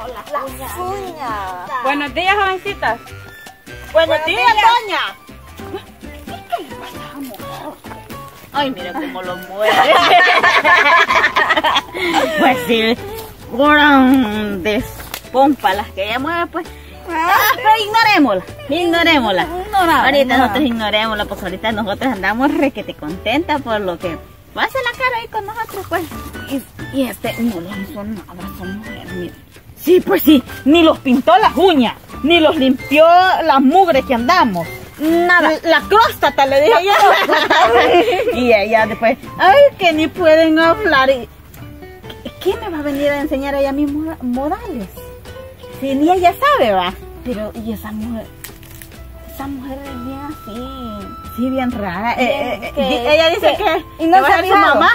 las uñas. Buenos días, jovencitas. Buenos días, doña. ¿Qué le pasa a mujer? Ay, mira cómo lo mueve. Pues sí, grandes pompas que ella mueve, pues. Pero ignorémosla. Ahorita nosotros ignorémosla, porque ahorita nosotros andamos requete contentas por lo que pasa la cara ahí con nosotros, pues. Y no le hizo nada a esa mujer, mira. Sí, pues sí, ni los pintó las uñas, ni los limpió las mugres que andamos. Nada. La próstata, le dije yo. Y ella después, ay, que ni pueden hablar. ¿Qué me va a venir a enseñar ella a mis modales? Si ni ella sabe, va. Pero, y esa mujer es bien así. Sí, bien rara. Ella dice que y no se ha su mamá.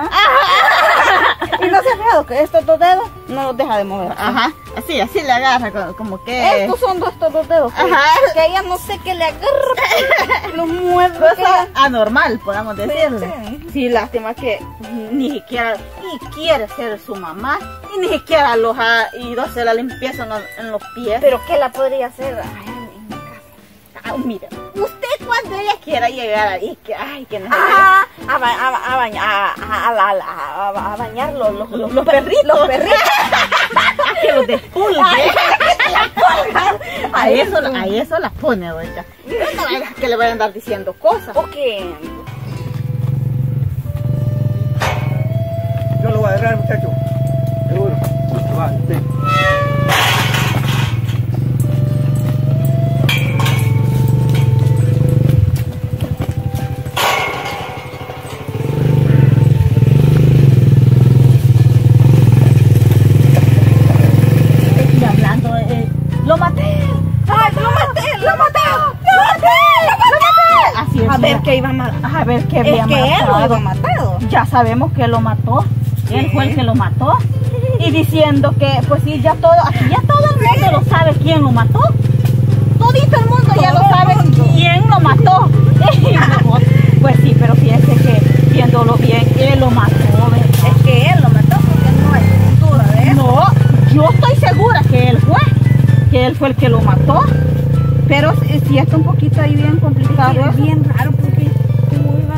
Y no se ha fijado que estos dos dedos no los deja de mover. Ajá, así le agarra, como que... Estos son estos dos dedos. Que ella no sé qué le agarra. Los mueve. Cosa anormal, podamos decirle. Sí, lástima que ni siquiera quiere ser su mamá. Y ni siquiera los ha ido a hacer la limpieza en los pies. Pero ¿qué la podría hacer? Ay, en mi casa. Mira, usted cuando ella quiera llegar ahí, que a bañar los perritos. Los perritos. Que los despulgue. A eso las pone, doña. No vayas que le vayan a andar diciendo cosas. ¿O qué? Yo lo voy a agarrar, muchacho. Seguro. Va, sí. ¡Lo maté! ¡Ay, lo maté! Así es. A ver qué iba a matar. A ver qué había matado. Él lo había matado. Ya sabemos que lo mató. Sí. Él fue el que lo mató. Y diciendo que, pues sí, ya todo el mundo lo sabe quién lo mató. Todito el mundo ya lo sabe quién lo mató. Pues sí, pero fíjese que viéndolo bien, él lo mató. Es que él lo mató porque no hay duda de eso. No, yo estoy segura que él fue el que lo mató. Pero sí está un poquito ahí bien complicado. Es bien raro porque como iba,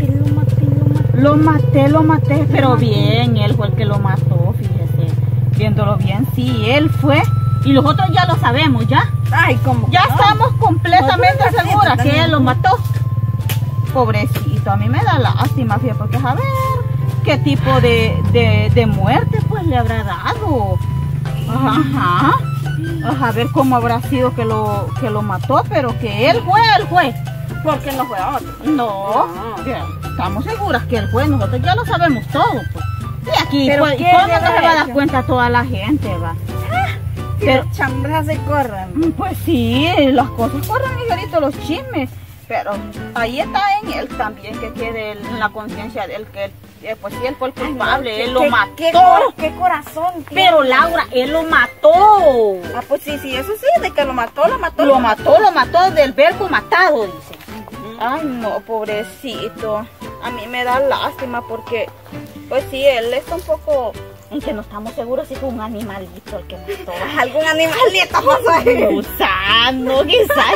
lo maté, pero bien, él fue el que lo mató, fíjese. Viéndolo bien, sí, él fue. Y nosotros ya lo sabemos, ¿ya? Ay, ¿cómo? Ya estamos completamente seguras que él lo mató. Pobrecito, a mí me da lástima, fíjate, porque a ver qué tipo de muerte pues le habrá dado. Ajá. A ver cómo habrá sido que lo mató, pero que él fue. Porque no fue a otro. No, estamos seguras que él fue, nosotros ya lo sabemos todo, pues. Y aquí, pero pues, ¿cómo no se va a dar cuenta toda la gente, va? Pero las chambras se corren. Pues sí, las cosas corren ligerito, los chismes. Pero ahí está en él también, que quede en la conciencia de él, que pues sí, él fue el culpable. Ay, no, él lo mató. ¿Qué corazón tiene? Pero Laura, él lo mató. Ah, pues sí, eso sí, de que lo mató. Lo mató del verbo matado, dice. Ay, no, pobrecito. A mí me da lástima porque, pues sí, él está un poco... En que no estamos seguros si fue un animalito el que mató. Algún animalito pasó ahí. Gusano, quizás.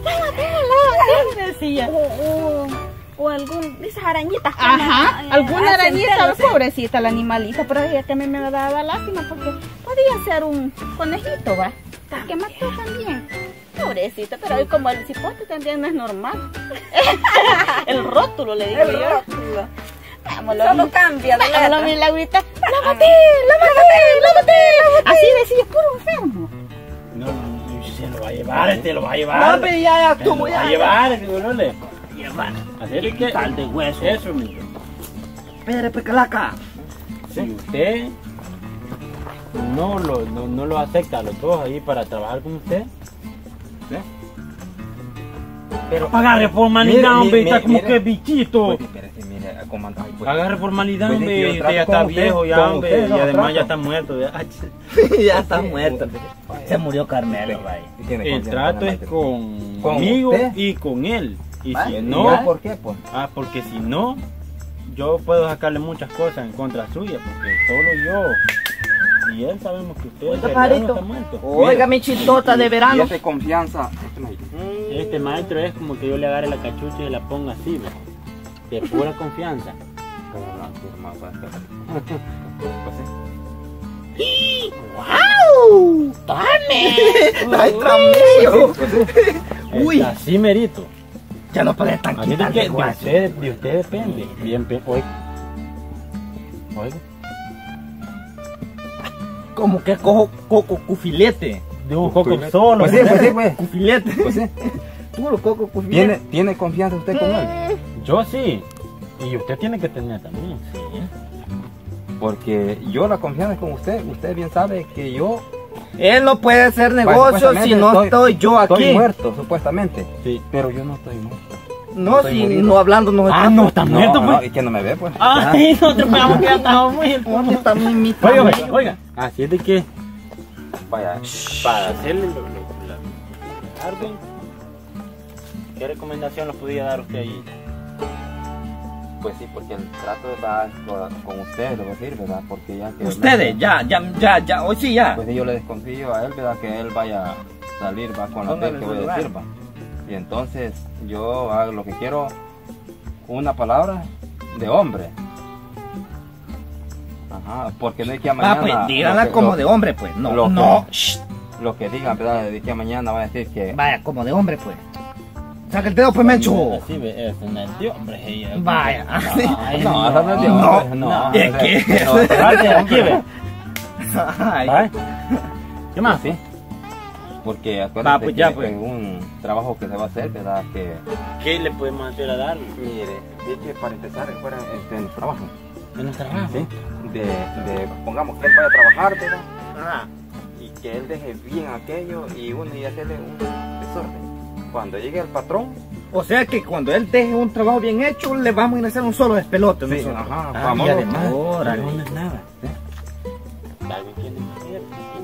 Decía. O algún de esas arañitas. Ajá, alguna arañita, pobrecita la animalita. Pero ella también me daba lástima porque podía ser un conejito, va. Que mató también. Pobrecita, pero hoy como el cipote también no es normal. El rótulo, le digo yo. Rótulo. Solo cambia de letra. Mi Laurita, ¡la maté! Así decía, puro enfermo. No, se lo va a llevar, te lo va a llevar. No, pero ya, tú voy a llevar, no le. Hacer que tal de hueso. Eso, mijo. Pero pecalaca. Si usted no lo acepta a los dos ahí para trabajar con usted, ¿eh? Pero agarre formalidad, hombre, está como que bichito. Agarre formalidad, hombre, ya está viejo, ya, hombre, y además ya está muerto. Ya está muerto. Se murió Carmelo, vaya. El trato es conmigo y con él. Y si no, ¿por qué? Porque si no, yo puedo sacarle muchas cosas en contra suya, porque solo yo y él sabemos que usted Oiga, no pajarito. está muerto. Oiga, mi chitota de verano. Y de confianza. Este maestro es como que yo le agarre la cachucha y la ponga así, ¿ve? De pura confianza. ¡Wow! ¡Tome! ¡Ay, tramillo! Uy, Así merito. ya no puede tan Así de quitar que de guacho. de usted depende. Bien, oiga. Oiga. Como que cojo coco cufilete. De un coco solo. Pues sí, pues sí, pues. Cufilete. Pues sí. Puro coco cufilete. ¿Tiene confianza usted con él? Yo sí. Y usted tiene que tener también. Sí. Porque yo la confianza con usted bien sabe que yo Él no puede hacer negocio si no estoy yo aquí. estoy muerto, supuestamente. Sí. Pero yo no estoy muerto. No, Estoy si morido. no hablando no Ah, no, está muerto, No, pues. y que no me ve, pues. Ay, nosotros pensamos que ya estaba muerto. ¿Dónde está mi Oiga, oiga, oiga. Así es de que Vaya. para hacerle Arvin, ¿qué recomendación nos podía dar usted ahí? Pues sí, porque el trato está con ustedes, le voy a decir, ¿verdad? Porque ya que... Ustedes, ya, hoy sí ya. Pues yo le desconfío a él, ¿verdad? Que él vaya a salir, va con lo que Póngale voy a celular. decir, va. Y entonces yo hago lo que quiero, una palabra de hombre. Ajá, porque no es que a mañana... Ah, pues díganla lo que- como lo- de hombre, pues. No, lo que- no. Shh. Lo que digan, ¿verdad? De que a mañana va a decir que... Vaya, como de hombre, pues. Saca el dedo, pues, Mencho. Así ve, es un tío, hombre. ella- Vaya. Ay, No, esa no es de no, hombre, no. es que- No, Vale, aquí ve. Ay. Ay. ¿Qué más? sí. Porque acuérdate pues ya, que pues. es un trabajo que se va a hacer, ¿verdad? Que... ¿Qué le podemos hacer a dar Mire, es que para empezar fuera en el trabajo, en nuestra trabajo? ¿sí? Pongamos que él vaya a trabajar, ¿verdad? Ah, Y que él deje bien aquello y uno y hacerle un desorden. Cuando llegue el patrón, o sea que cuando él deje un trabajo bien hecho, le vamos a hacer un solo despelote. sí, nosotros. ajá, Ah, vamos. y además, órale. no es nada. ¿Sabe quién es él?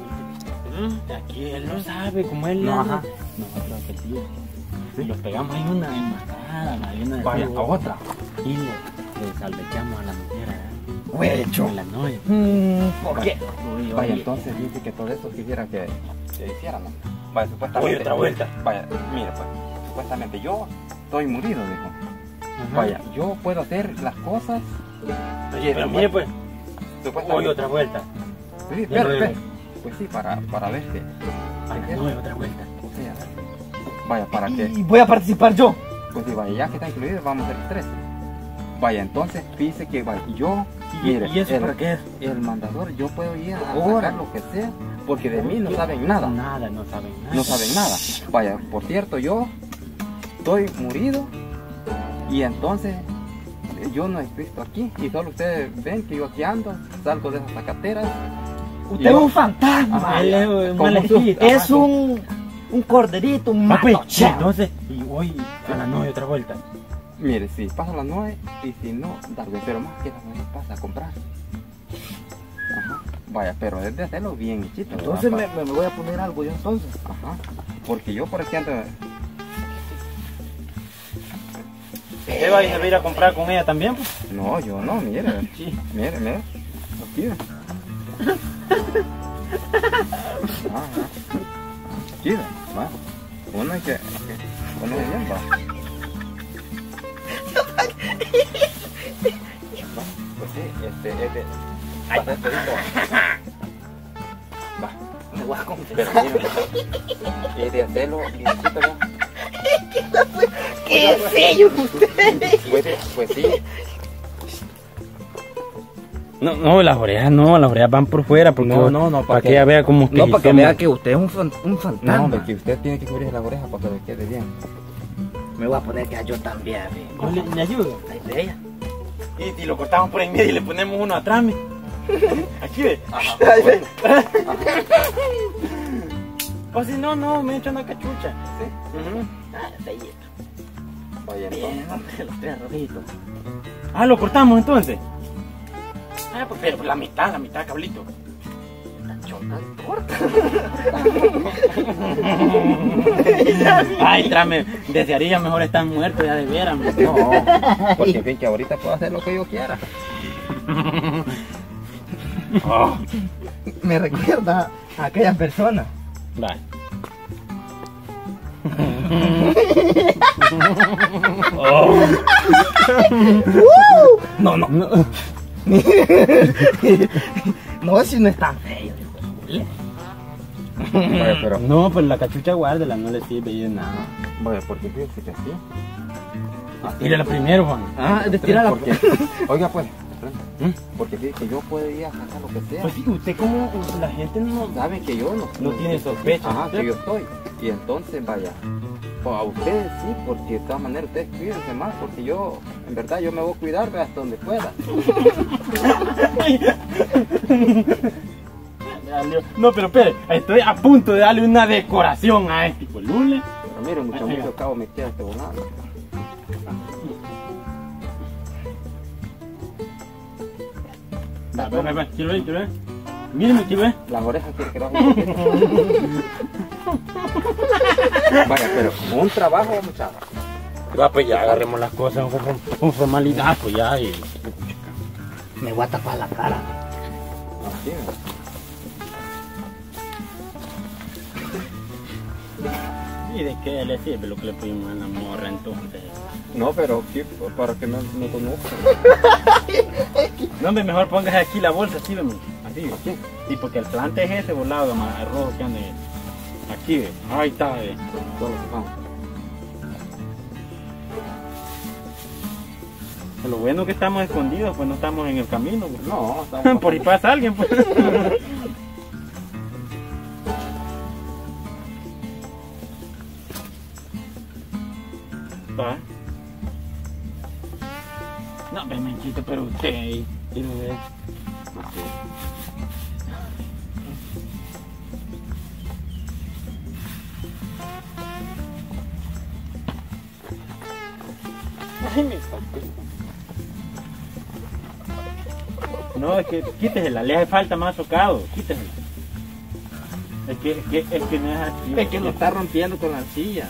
Aquí él no sabe, como él No, anda. ajá. Nosotros que sí. Sí. Los pegamos ahí una enmascarada, hay una Vaya, a otra. y le salvechamos a la mujer. Huecho. A la novia. ¿Por qué? Vaya, entonces dice que todo eso quisiera que hiciéramos. Vaya, supuestamente. Oye, otra vuelta. Vaya, mire, pues, supuestamente yo estoy morido, dijo. Ajá. Vaya, yo puedo hacer las cosas. Oye, pero mire pues, Supuestamente. hoy otra vuelta. Sí, de nuevo. Pues sí, para ver que. No, otra vuelta. O sea, vaya, para que. Y voy a participar yo. Pues sí, vaya, ya que está incluido, vamos a ser 13. Vaya, entonces dice que vaya, yo. Mire, ¿Y eso para qué es? El mandador, yo puedo ir a Ahora. sacar lo que sea, porque de mí no saben nada. Nada, no saben nada. No saben nada. Vaya, por cierto, yo estoy morido y entonces yo no existo aquí y solo ustedes ven que yo aquí ando, salgo de esas zacateras. Usted es un fantasma. Ajá, Él es un como malejito. tú. Es un corderito, un Ah, pues, matocheo. entonces, y hoy a la novia otra vuelta. Mire, si pasa las 9 y si no, darle, pero más que las 9 pasa a comprar. Ajá. Vaya, pero es de hacerlo bien hechito. Entonces ¿verdad? me voy a poner algo yo entonces. Ajá. Porque yo por ejemplo. ¿Usted va a ir a comprar con ella también? Pues? No, yo no, mire. Sí. Mire. Aquí. Aquí, va. Uno hay que ponerse bien, va. Pues sí, va, va, Me voy a comer. pero mire, es de hacerlo bien hechito, ¿no? ¿Qué sé yo usted? Pues sí. No, las orejas van por fuera porque No, para que ella vea como No, para que vea que usted es un fantasma. No, hombre, que usted tiene que cubrir las orejas para que le quede bien. Me voy a poner que yo también. ¿Le ayudo? La idea. Y si lo cortamos por en medio y le ponemos uno atrás, ¿me? Aquí ve. Ay, ve. Pues si no, me echa una cachucha. ¿Sí? Ah, bellito. Vaya, Bien, entonces. hombre, los tres rojitos. Ah, lo cortamos entonces. Ah, pues pero la mitad, cablito. Corta. Ay, trame, desearía mejor estar muerto ya de veras. ¿me? No, porque en fin que ahorita puedo hacer lo que yo quiera. Oh, me recuerda a aquella persona. Va. No. No, si no es tan feo. Vaya, pero, No, pues la cachucha guárdela, no le sirve de nada. vaya, porque fíjese que así. Tírala primero, Juan. Ah, tira la... Porque, oiga pues, porque fíjese que yo podría sacar lo que sea. Pues sí, usted como la gente no Saben que yo no tiene sospecha. Ajá, que yo estoy. Y entonces, vaya, pues a ustedes sí, porque de todas maneras ustedes cuídense más, porque yo, en verdad, yo me voy a cuidar hasta donde pueda. No, pero espere, estoy a punto de darle una decoración a este colule. Pero miren, mucho cabo me queda este volando. Va, quiero ver. Míreme, quiero ver. Las orejas quiero que las un poquito. Vaya, pero un trabajo, muchachos. Va, pues ya agarremos las cosas con formalidad, pues ya. Y... Me voy a tapar la cara. Así, ¿Y de qué le sirve lo que le pusimos a la morra entonces? no, pero sí, para que me conozcan. No, hombre, mejor póngase aquí la bolsa, así, vemos. Así, Aquí. sí, porque el plante es ese volado, el rojo que anda aquí, ve. Ahí está, ve. Todo lo que vamos. Lo bueno que estamos escondidos, pues no estamos en el camino, pues. No, estamos... Por ahí pasa alguien, pues. Va. No, ve, Menchito, pero usted, quiero ver. Ay, me salté. No, es que quítesela, le hace falta más tocado, quítesela. Es que no es así. Es que lo está rompiendo con la silla.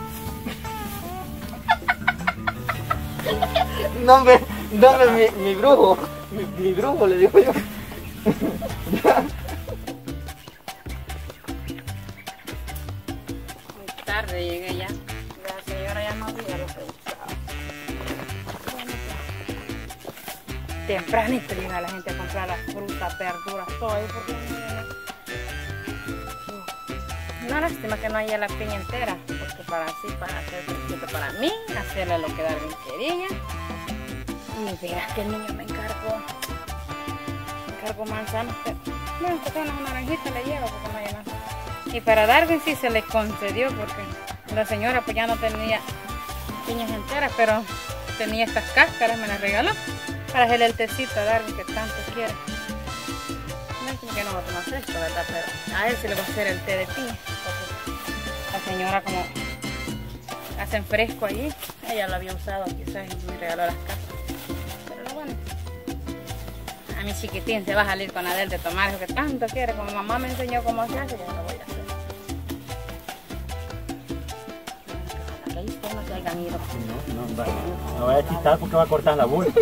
No me, mi brujo. Mi brujo, le digo yo. Muy tarde llegué ya. La señora ya no había lo que buscaba. Tempranito llega la gente a comprar las frutas, verduras, todo ahí porque no, lástima que no haya la piña entera, porque para hacer fresquito para mí, hacerle lo que Darwin quería. Y fíjate que el niño me encargó manzanas, pero bueno, que unas naranjitas le llevo porque no hay más. Y para Darwin sí se le concedió porque la señora pues ya no tenía piñas enteras, pero tenía estas cáscaras, me las regaló para hacerle el tecito a Darwin que tanto quiere. Lástima que no va a tomar esto, ¿verdad? Pero a él sí le va a hacer el té de piña. La señora como hacen fresco allí, ella lo había usado quizás y me regaló las casas. Pero lo bueno, a mi chiquitín se va a salir con Adel de tomar lo que tanto quiere, como mamá me enseñó cómo se hace, yo no lo voy a hacer. Ojalá que ahí usted no se haya ido. No vaya a chistar porque va a cortar la bola.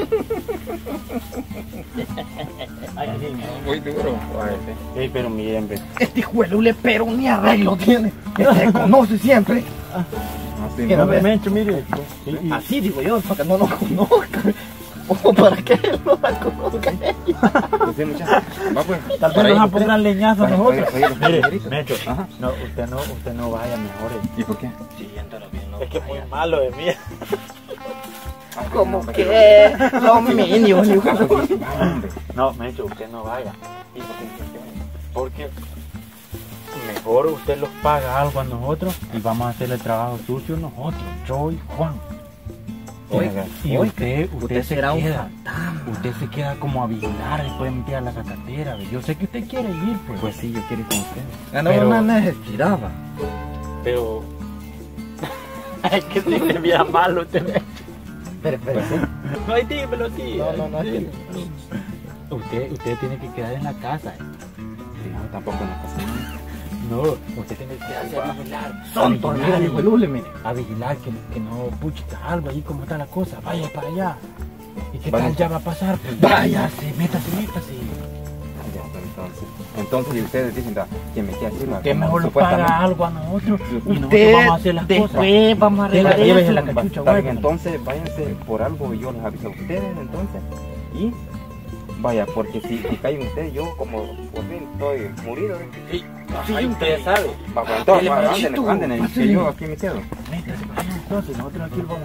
Ay, Muy duro. sí, pero miren, ve. Este hijuelule, pero ni arreglo tiene. Que se conoce siempre. Así Quiero no. ver. Mencho, mire. Así digo yo, para que no lo conozcan. O para que no la conozcan. Pues sí, muchachos. Va pues. Tal vez nos van a poner leñazo a Vaya, nosotros. oye, los Mire, pajaritos. Mencho, Ajá. no, usted no vaya mejor. ¿Y por qué? Siguiéndolo bien, no. Es que es muy malo de mí. Como que lo mínimo. No, Mencho, usted no vaya. ¿Y por qué? Porque mejor usted los paga algo a nosotros y vamos a hacer el trabajo sucio nosotros, yo y Juan. Oiga, y usted será un queda, fantasma. usted se queda como a vigilar y puede meter a la zacatera. ¿Ve? Yo sé que usted quiere ir, pues. Pues sí, yo quiero ir con ustedes. Pero- No necesitaba. Pero es que si se viera malo usted. Pero, No, dímelo, tío. No, Sí. Usted tiene que quedar en la casa. No, tampoco en la casa. No, usted tiene que quedarse a vigilar. son tornados, hijuelule, mire. A vigilar que no puchica algo ahí, como está la cosa. Vaya para allá. ¿Y qué Vaya. tal ya va a pasar? Pues Vaya. métase. Ya, Entonces y ustedes dicen que me quiere decir que mejor lo paga algo a nosotros y nosotros Usted vamos a hacer las cosas. después vamos a arreglar Llévese eso. la cachucha, Está bien, güey. entonces váyanse por algo y yo les aviso a ustedes entonces. Y vaya, porque si caen ustedes, yo como por fin estoy murido. Sí, ahí ustedes saben. Bajo entonces, Dele, anden, que yo aquí me quedo. Métase para allá, entonces nosotros aquí vamos.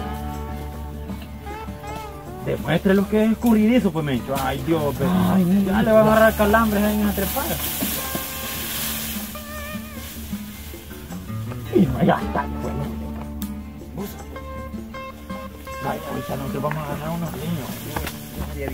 Demuestre lo que es escurridizo, pues, Mencho. Ay, Dios, pero ya le va a agarrar calambres ahí en esa trepada. Y no, ya está, pues. Ay, ahorita nosotros vamos a agarrar unos niños.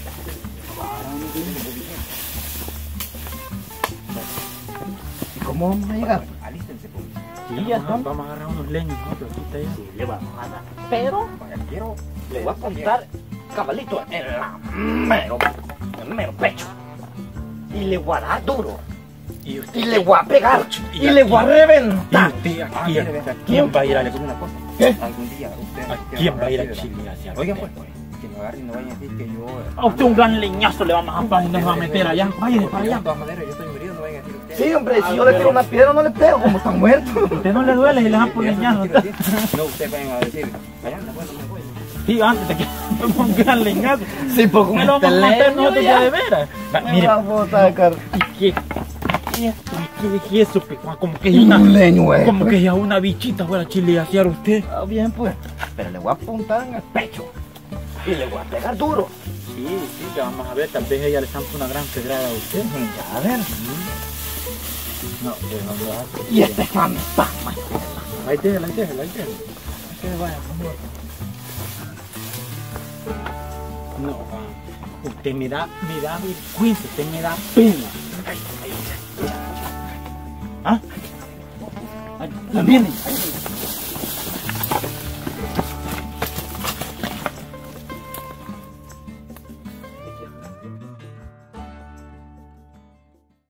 ¿Y cómo vamos a llegar? Alístense, pues. Sí, ya estamos. Vamos a agarrar unos leños nosotros, aquí está ya. Le vamos a dar. Pero le voy a apuntar cabalito en el mero pecho. Y le voy a dar duro. Y usted, Y le voy a pegar. Y Y le voy a reventar. usted, ¿A quién va a ir a una cosa? ¿Qué? Algún día ustedes ¿A quién va a ir a Chile hacia? Oigan, pues, que me agarren y no vayan a decir que yo... A usted un gran leñazo le vamos a meter allá. Váyase para De allá. todas maneras, yo estoy murido, no vayan a decir ustedes. Sí, hombre, si yo le tiro una piedra no le pego, como está muerto. Usted no le duele y le dan por leñazo. No, ustedes vayan a decir, allá, bueno, me voy. Sí, antes de que un gran leñazo. Sí, pues Me lo vamos a matar nosotros ya de veras. Mire, Vamos a sacar ¿qué es eso? Como que es una... un leño, güey. Como que es una bichita fuera a Chile hacia usted. Ah, bien, pues. Pero le voy a apuntar en el pecho. Y le voy a pegar duro. Sí, ya vamos a ver, tal vez ella le zampa una gran pedrada a usted. Ya, a ver. No, no lo hace. Y este fantasma. Ahí déjela. Que vaya, por favor. No, usted me da vergüenza, usted me da pena. ¿Ah? Ahí viene.